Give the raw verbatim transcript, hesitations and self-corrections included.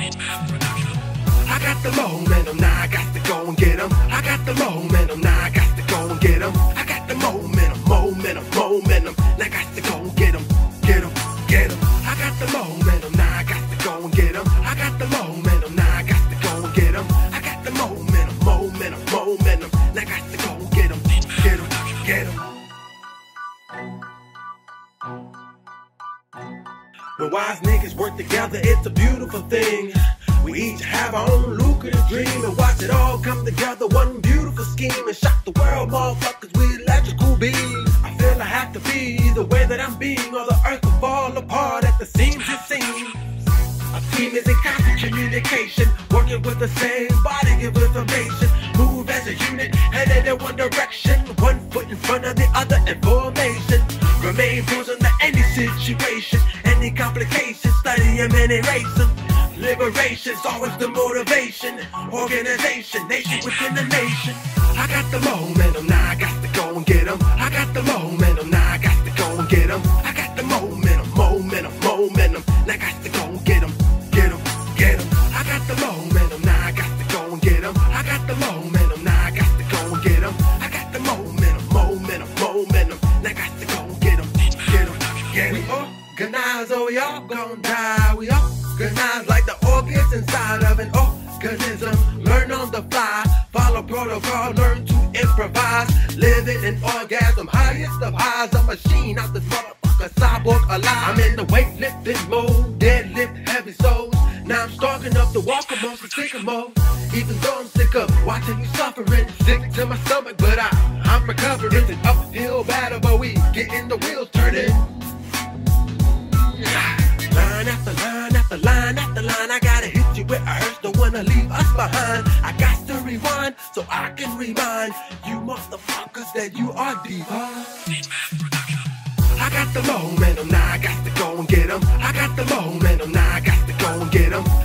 I got the momentum, now I got to go and get 'em. I got the momentum, now I got to go and get 'em. I got the momentum, momentum, momentum, now I got to go and get 'em, get 'em, get 'em. I got the momentum, now I got to go and get 'em. I got the momentum, now I got to go and get 'em. I got the momentum, momentum, momentum, now I got to go and get 'em, get 'em, get 'em. When wise niggas work together, it's a beautiful thing. We each have our own lucrative dream and watch it all come together. One beautiful scheme and shock the world, motherfuckers, with electrical beams. I feel I have to be the way that I'm being, or the earth will fall apart at the seams it seems. A team is in constant communication, working with the same body of information. Move as a unit, headed in one direction, one foot in front of the other in formation. Remain frozen to any situation, any complication, study them and erase them. Liberation's always the motivation. Organization, nation within the nation. I got the momentum, now I got to go and get 'em. I got the momentum, now I got to go and get 'em. I got the momentum, momentum, momentum, now I got to go and get 'em, get 'em, get 'em. I got the momentum, now I got to go and get 'em. I got the momentum, now I got to go and get 'em. I got the momentum, momentum, momentum, now I got to go and get 'em, get 'em, get 'em. We organize or we all gon' die. We all organize like the organs inside of an organism. Learn on the fly, follow protocol, learn to improvise. Live in an orgasm, highest of highs. A machine out this motherfucker, cyborg alive. I'm in the weightlifting mode, deadlift heavy souls. Now I'm strong enough to walk amongst the sycamore. Even though I'm sick of watching you suffering, sick to my stomach, but I, I'm recovering. It's an uphill battle, but we getting the wheels turning. Line after line after line after line, I gotta hit you with a urge, don't wanna leave us behind. I got to rewind so I can remind you motherfuckers that you are divine. I got the momentum, now I got to go and get 'em. I got the momentum, now I got to go and get 'em.